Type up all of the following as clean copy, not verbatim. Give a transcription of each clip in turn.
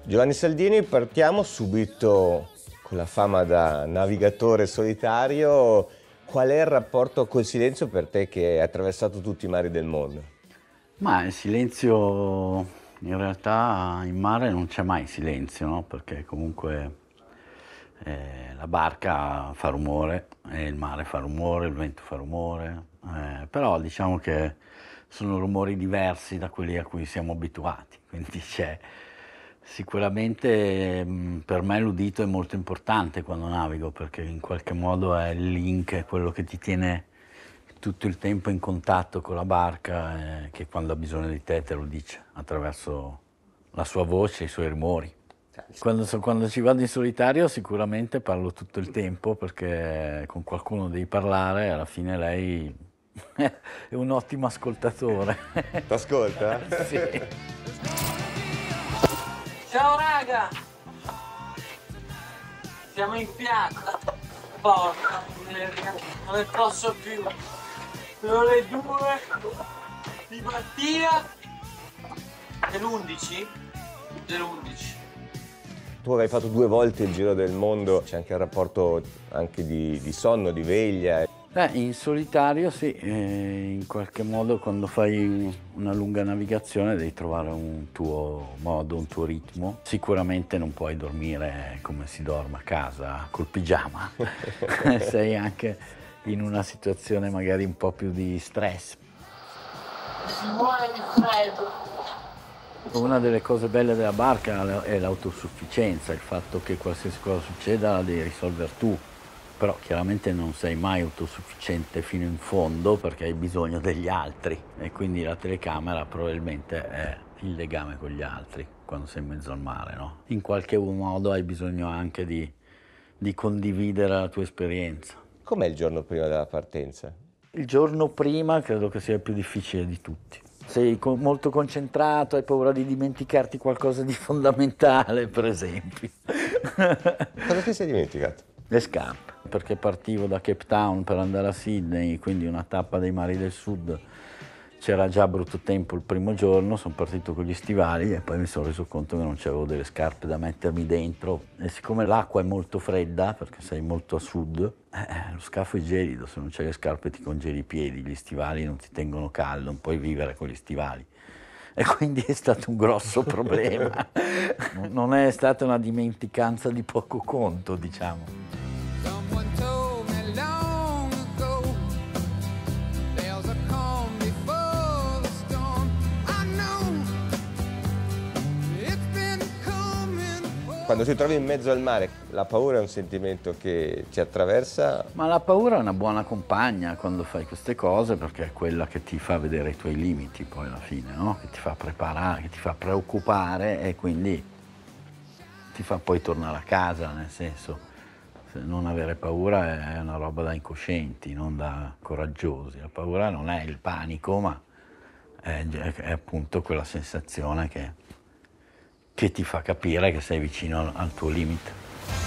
Giovanni Saldini, partiamo subito con la fama da navigatore solitario. Qual è il rapporto col silenzio per te che hai attraversato tutti i mari del mondo? Ma il silenzio, in realtà in mare non c'è mai silenzio, no? Perché comunque la barca fa rumore, il mare fa rumore, il vento fa rumore, però diciamo che sono rumori diversi da quelli a cui siamo abituati, quindi c'è sicuramente per me l'udito è molto importante quando navigo, perché in qualche modo è il link, è quello che ti tiene tutto il tempo in contatto con la barca, che quando ha bisogno di te lo dice attraverso la sua voce e i suoi rumori. Quando ci vado in solitario sicuramente parlo tutto il tempo, perché con qualcuno devi parlare, alla fine lei è un ottimo ascoltatore. T'ascolta? Sì. Ciao raga! Siamo in piazza. Porca miseria, non ne posso più. Sono le 2 di mattina dell'11. Tu avrai fatto 2 volte il giro del mondo, c'è anche il rapporto anche di sonno, di veglia. In solitario sì, in qualche modo quando fai una lunga navigazione devi trovare un tuo modo, un tuo ritmo. Sicuramente non puoi dormire come si dorme a casa col pigiama, sei anche in una situazione magari un po' più di stress. Si muore di freddo. Una delle cose belle della barca è l'autosufficienza, il fatto che qualsiasi cosa succeda la devi risolvere tu. Però chiaramente non sei mai autosufficiente fino in fondo perché hai bisogno degli altri, e quindi la telecamera probabilmente è il legame con gli altri quando sei in mezzo al mare, no? In qualche modo hai bisogno anche di condividere la tua esperienza. Com'è il giorno prima della partenza? Il giorno prima credo che sia il più difficile di tutti. Sei molto concentrato, hai paura di dimenticarti qualcosa di fondamentale, per esempio. Cosa ti sei dimenticato? Le scarpe, perché partivo da Cape Town per andare a Sydney, quindi una tappa dei mari del sud. C'era già brutto tempo il primo giorno, sono partito con gli stivali e poi mi sono reso conto che non c'avevo delle scarpe da mettermi dentro. E siccome l'acqua è molto fredda, perché sei molto a sud, lo scafo è gelido, se non c'hai le scarpe ti congeli i piedi, gli stivali non ti tengono caldo, non puoi vivere con gli stivali. E quindi è stato un grosso problema. Non è stata una dimenticanza di poco conto, diciamo. Quando ti trovi in mezzo al mare, la paura è un sentimento che ti attraversa? Ma la paura è una buona compagna quando fai queste cose, perché è quella che ti fa vedere i tuoi limiti poi alla fine, no? Che ti fa preparare, che ti fa preoccupare e quindi ti fa poi tornare a casa, nel senso, non avere paura è una roba da incoscienti, non da coraggiosi. La paura non è il panico, ma è appunto quella sensazione che ti fa capire che sei vicino al tuo limite.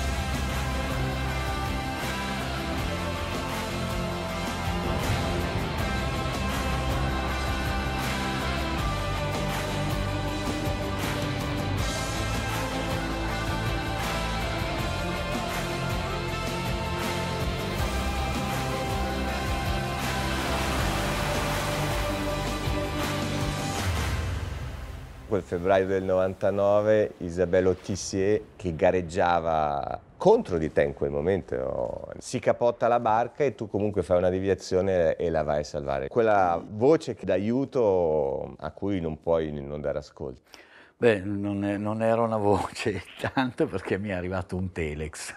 Quel febbraio del 99, Isabelle Autissier, che gareggiava contro di te in quel momento, si capotta la barca e tu comunque fai una deviazione e la vai a salvare. Quella voce d'aiuto a cui non puoi non dare ascolto. Beh, non era una voce, tanto perché mi è arrivato un telex.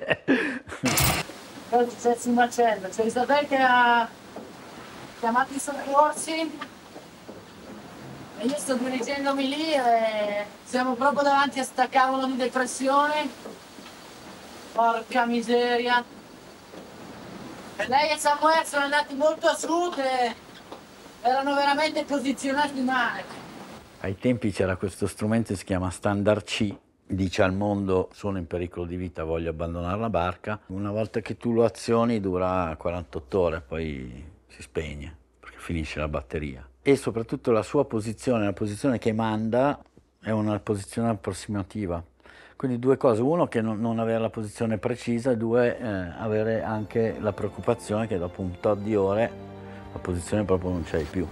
Cosa c'è sul macello? C'è Isabel che ha chiamato i soccorsi e io sto dirigendomi lì e siamo proprio davanti a sta cavolo di depressione. Porca miseria. Lei e Samuel sono andati molto a sud e erano veramente posizionati male. Ai tempi c'era questo strumento che si chiama Standard C, dice al mondo: sono in pericolo di vita, voglio abbandonare la barca. Una volta che tu lo azioni dura 48 ore, poi si spegne perché finisce la batteria. E soprattutto la sua posizione, la posizione che manda, è una posizione approssimativa. Quindi due cose, uno che non avere la posizione precisa, e due avere anche la preoccupazione che dopo un tot di ore la posizione proprio non c'hai più.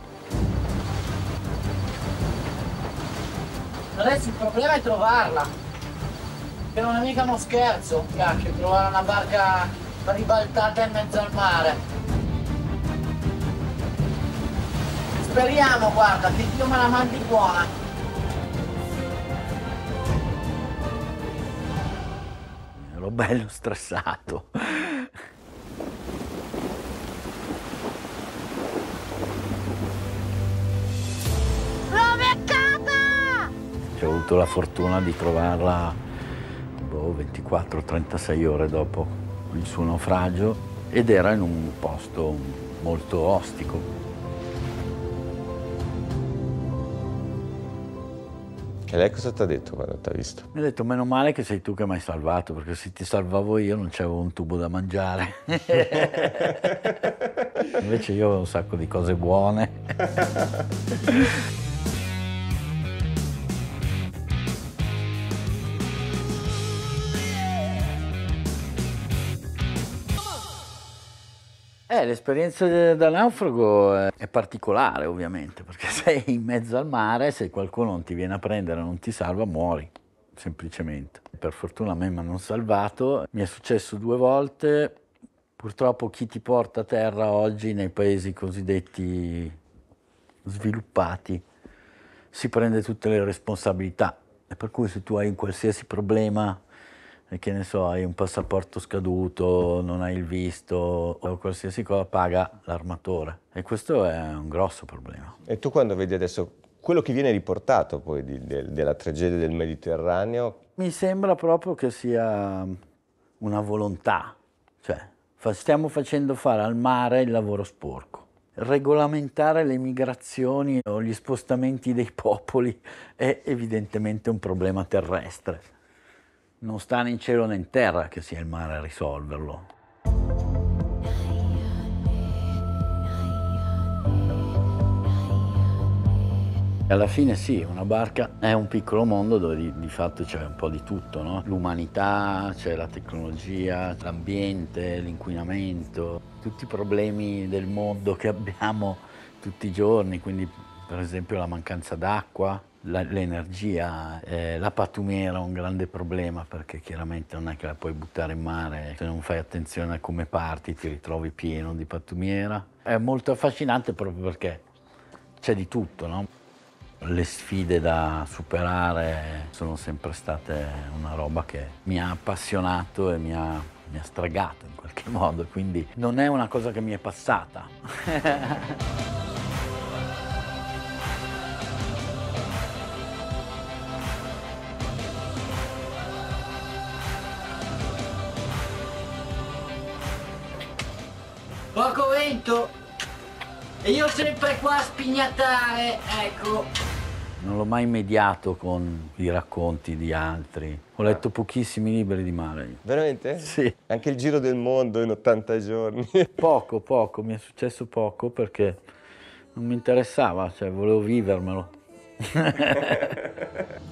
Adesso il problema è trovarla, che non è mica uno scherzo, cacchio, trovare una barca ribaltata in mezzo al mare. Speriamo, guarda, che Dio me la mandi buona. Ero bello stressato. L'ho beccata! Ho avuto la fortuna di trovarla 24-36 ore dopo il suo naufragio ed era in un posto molto ostico. E lei cosa ti ha detto quando ti ha visto? Mi ha detto, meno male che sei tu che mi hai salvato, perché se ti salvavo io non c'avevo un tubo da mangiare. Invece io avevo un sacco di cose buone. L'esperienza da naufrago è particolare ovviamente, perché sei in mezzo al mare, se qualcuno non ti viene a prendere e non ti salva, muori, semplicemente. Per fortuna a me mi hanno salvato, mi è successo 2 volte, purtroppo chi ti porta a terra oggi nei paesi cosiddetti sviluppati si prende tutte le responsabilità, e per cui se tu hai un qualsiasi problema, che ne so, hai un passaporto scaduto, non hai il visto o qualsiasi cosa, paga l'armatore. E questo è un grosso problema. E tu quando vedi adesso quello che viene riportato poi della tragedia del Mediterraneo? Mi sembra proprio che sia una volontà, cioè stiamo facendo fare al mare il lavoro sporco. Regolamentare le migrazioni o gli spostamenti dei popoli è evidentemente un problema terrestre. Non sta né in cielo né in terra che sia il mare a risolverlo. Alla fine sì, una barca è un piccolo mondo dove di fatto c'è un po' di tutto, no? L'umanità, c'è la tecnologia, l'ambiente, l'inquinamento, tutti i problemi del mondo che abbiamo tutti i giorni, quindi per esempio la mancanza d'acqua, l'energia, la pattumiera è un grande problema perché chiaramente non è che la puoi buttare in mare, se non fai attenzione a come parti ti ritrovi pieno di pattumiera. È molto affascinante proprio perché c'è di tutto, no? Le sfide da superare sono sempre state una roba che mi ha appassionato e mi ha stregato in qualche modo, quindi non è una cosa che mi è passata. Poco vento e io sempre qua a spignattare, ecco. Non l'ho mai mediato con i racconti di altri. Ho letto pochissimi libri di mare. Veramente? Sì. Anche il giro del mondo in 80 giorni. Poco, mi è successo poco perché non mi interessava, cioè volevo vivermelo.